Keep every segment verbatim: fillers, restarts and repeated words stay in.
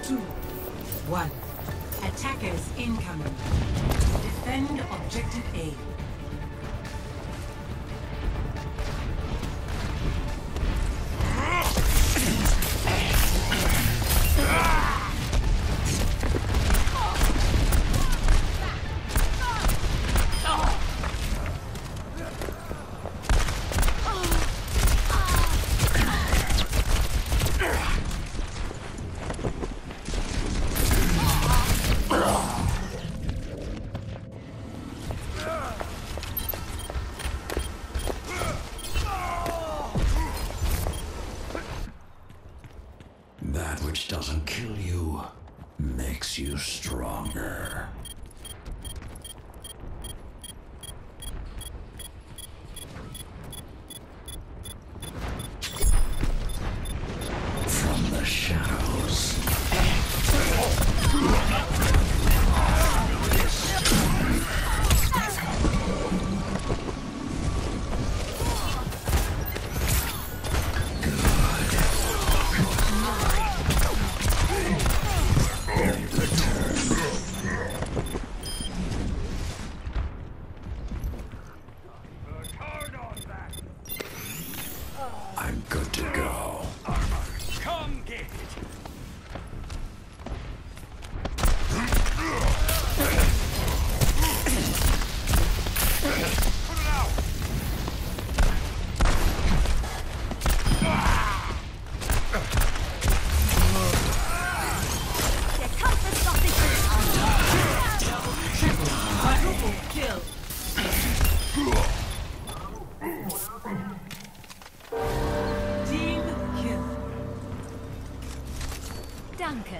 two, one. Attackers incoming. Defend objective A. That which doesn't kill you makes you stronger. From the shadows. I'm good to go. Come get it! Put it out! There comes the sausage! Quadruple kill. Team kill. Danke.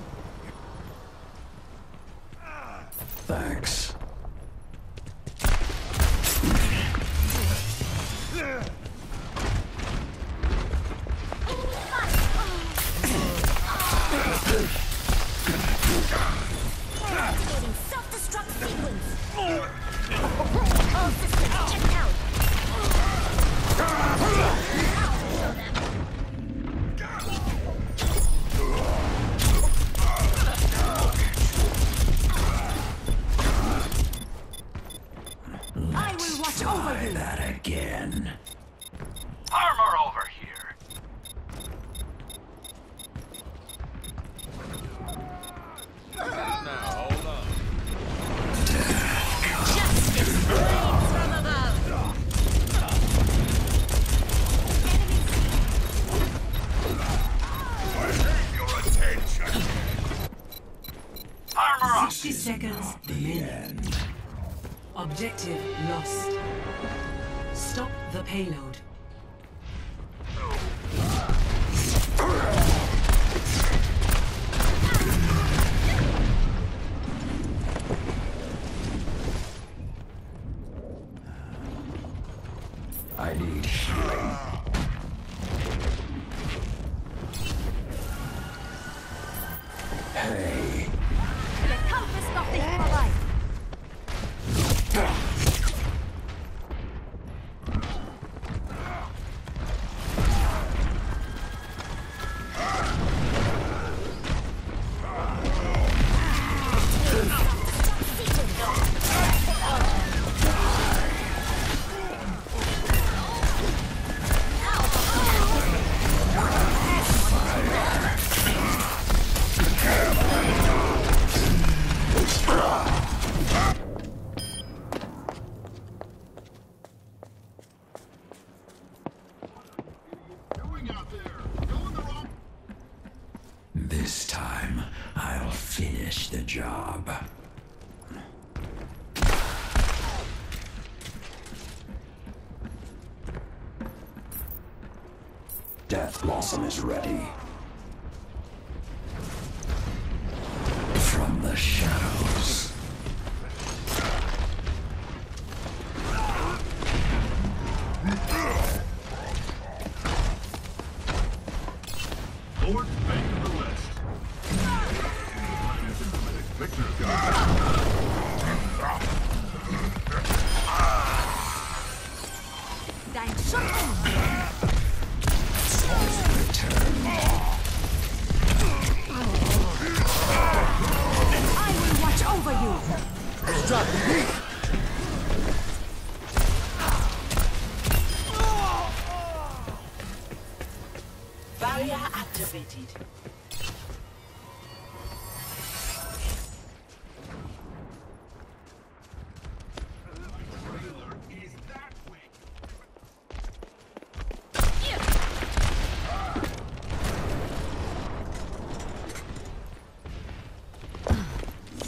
Thanks. Activating self-destruct sequence. All systems checked out. I will watch over Try you. that again. Armor over here! Now, hold on. Justice reigns from above. Your attention! Armor up! sixty seconds The remaining. end. Objective lost. Stop the payload. I need healing. Hey. Der Kampf ist noch nicht vorbei. This time, I'll finish the job. Death Blossom is ready. From the shadows. Lord, bank of the West. Victor, Dein Schuppen. Return.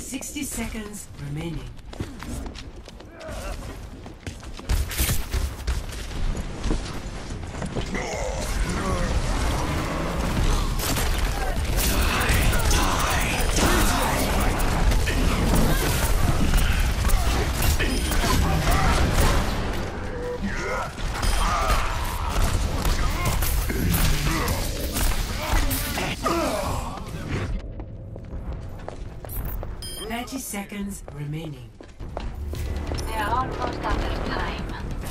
Sixty seconds remaining. Thirty seconds remaining. They're almost out of time.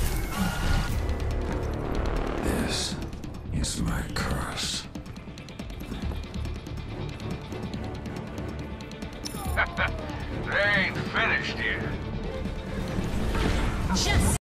This is my curse. They ain't finished yet. Just